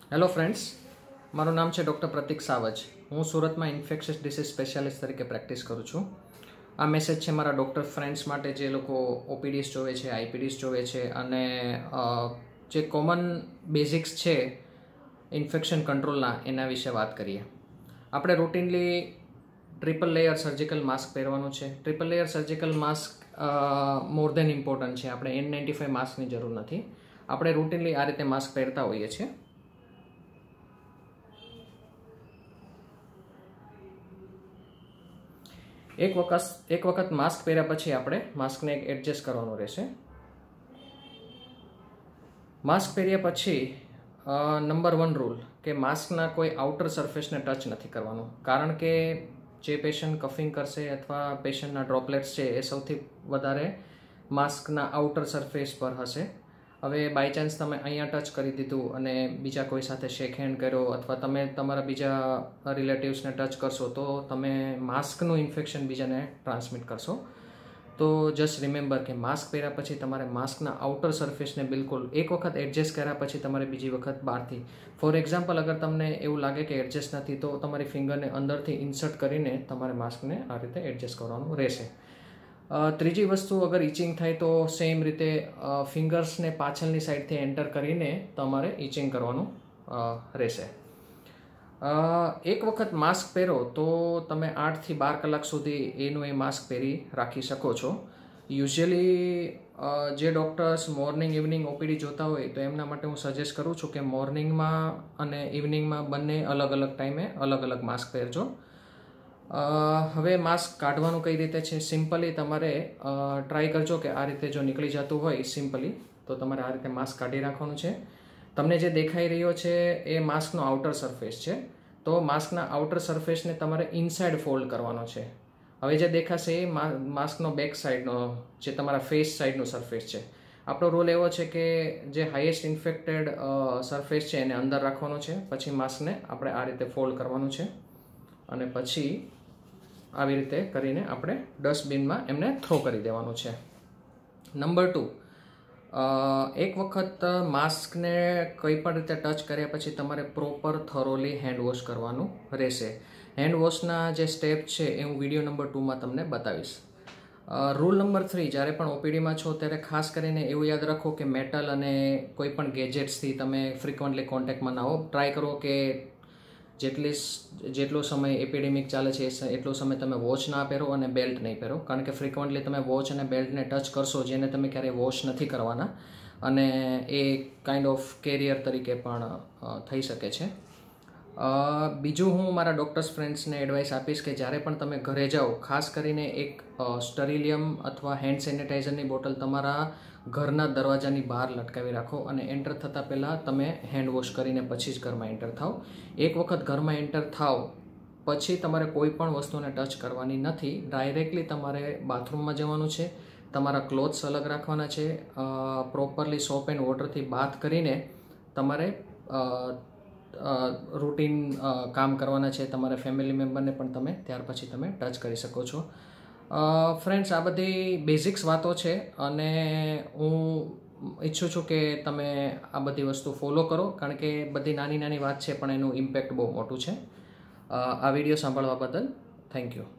Hello friends, મારું નામ છે ડૉક્ટર પ્રતિક સાવજ. હું સુરતમાં ઇન્ફેક્શિયસ ડિસીઝ સ્પેશિયાલિસ્ટ તરીકે પ્રેક્ટિસ કરું છું. આ મેસેજ છે મારા ડૉક્ટર ફ્રેન્ડ્સ માટે જે લોકો ઓપીડીઝ જોવે છે, આઈપીડીઝ જોવે છે અને જે કોમન બેઝિક્સ છે ઇન્ફેક્શન કંટ્રોલના એના વિશે વાત કરીએ. આપણે routinely triple layer surgical mask પહેરવાનું છે. Triple layer surgical mask more than important છે. આપણે N95 માસ્કની જરૂર નથી. આપણે રૂટીનલી આ રીતે માસ્ક પહેરતા હોઈએ છીએ. એક વખત માસ્ક પહેર્યા પછી આપણે માસ્કને એડજસ્ટ કરવાનું રહેશે. માસ્ક પહેર્યા પછી નંબર 1 રૂલ કે માસ્કના કોઈ આઉટર સરફેસને ટચ નથી કરવાનું, કારણ કે જે પેશન્ટ કફિંગ કરશે અથવા પેશન્ટના ડ્રોપલેટ્સ છે એ સૌથી વધારે માસ્કના આઉટર સરફેસ પર હશે. હવે બાય ચાન્સ તમે અહીંયા ટચ કરી દીધું અને બીજા કોઈ સાથે શેક હેન્ડ કર્યો અથવા તમે તમારા બીજા રિલેટિવ્સને ટચ કરશો તો તમે માસ્કનું ઇન્ફેક્શન બીજાને ટ્રાન્સમિટ કરશો. તો જસ્ટ રિમેમ્બર કે માસ્ક પહેર્યા પછી તમારે માસ્કના આઉટર સરફેસને બિલકુલ એક વખત એડજસ્ટ કર્યા પછી તમારે બીજી વખત બહારથી, ફોર એક્ઝામ્પલ અગર તમને એવું લાગે કે એડજસ્ટ નથી તો તમારી ફિંગરને અંદરથી ઇન્સર્ટ કરીને તમારે માસ્કને આ રીતે એડજસ્ટ કરવાનું રહેશે. ત્રીજી વસ્તુ, અગર ઇચિંગ થાય તો સેમ રીતે ફિંગર્સને પાછળની સાઈડથી એન્ટર કરીને તમારે ઇચિંગ કરવાનું રહેશે. એક વખત માસ્ક પહેરો તો તમે 8 થી 12 કલાક સુધી એનું એ માસ્ક પહેરી રાખી શકો છો. યુઝ્યુઅલી જે ડૉક્ટર્સ મોર્નિંગ ઇવનિંગ ઓપીડી જોતા હોય તો એમના માટે હું સજેસ્ટ કરું છું કે મોર્નિંગમાં અને ઇવનિંગમાં બંને અલગ અલગ ટાઈમે અલગ અલગ માસ્ક પહેરજો. હવે માસ્ક કાઢવાનું કઈ રીતે છે? સિમ્પલી તમારે ટ્રાય કરજો કે આ રીતે જો નીકળી જતું હોય સિમ્પલી તો તમારે આ રીતે માસ્ક કાઢી રાખવાનું છે. તમને જે દેખાઈ રહ્યો છે એ માસ્કનો આઉટર સરફેસ છે. તો માસ્કના આઉટર સરફેસને તમારે ઇનસાઇડ ફોલ્ડ કરવાનો છે. હવે જે દેખાશે એ માસ્કનો બેક સાઈડનો જે તમારા ફેસ સાઈડનો સરફેસ છે. આપણો રૂલ એવો છે કે જે હાઈએસ્ટ ઇન્ફેક્ટેડ સરફેસ છે એને અંદર રાખવાનો છે. પછી માસ્કને આપણે આ રીતે ફોલ્ડ કરવાનું છે અને પછી આવી રીતે કરીને આપણે ડસ્ટબિનમાં એમને થ્રો કરી દેવાનું છે. નંબર 2, એક વખત માસ્કને કંઈ પણ રીતે ટચ કર્યા પછી તમારે પ્રોપર થોરોલી હેન્ડ વોશ કરવાનું રહેશે. હેન્ડ વોશના જે સ્ટેપ છે એ હું વિડીયો નંબર 2માં તમને બતાવીશ. રૂલ નંબર 3, જ્યારે પણ ઓપીડીમાં છો ત્યારે ખાસ કરીને એવું યાદ રાખો કે મેટલ અને કોઈ પણ ગેજેટ્સથી તમે ફ્રિકવન્ટલી કોન્ટેક્ટમાં ના આવો. ટ્રાય કરો કે જેટલો સમય એપિડેમિક ચાલે છે એટલો સમય તમે વોચ ના પહેરો અને બેલ્ટ નહીં પહેરો, કારણ કે ફ્રિકવન્ટલી તમે વોચ અને બેલ્ટને ટચ કરશો જેને તમે ક્યારેય વોશ નથી કરવાના અને એ કાઇન્ડ ઓફ કેરિયર તરીકે પણ થઈ શકે છે. બીજું હું મારા ડૉક્ટર્સ ફ્રેન્ડ્સને એડવાઇસ આપીશ કે જ્યારે પણ તમે ઘરે જાઓ ખાસ કરીને એક સ્ટરીલિયમ અથવા હેન્ડ સેનિટાઈઝરની બોટલ તમારા ઘરના દરવાજાની બહાર લટકાવી રાખો અને એન્ટર થતાં પહેલાં તમે હેન્ડ વોશ કરીને પછી જ ઘરમાં એન્ટર થાવ. એક વખત ઘરમાં એન્ટર થાવ પછી તમારે કોઈ પણ વસ્તુને ટચ કરવાની નથી. ડાયરેક્ટલી તમારે બાથરૂમમાં જવાનું છે. તમારા ક્લોથ્સ અલગ રાખવાના છે. પ્રોપરલી સોપ એન્ડ વોટરથી બાથ કરીને તમારે રૂટીન કામ કરવાના છે. તમારા ફેમિલી મેમ્બરને પણ તમે ત્યાર પછી તમે ટચ કરી શકો છો. ફ્રેન્ડ્સ, આ બધી બેઝિક્સ વાતો છે અને હું ઈચ્છું છું કે તમે આ બધી વસ્તુ ફોલો કરો, કારણ કે બધી નાની નાની વાત છે પણ એનું ઇમ્પેક્ટ બહુ મોટું છે. આ વિડીયો સાંભળવા બદલ થેન્ક યુ.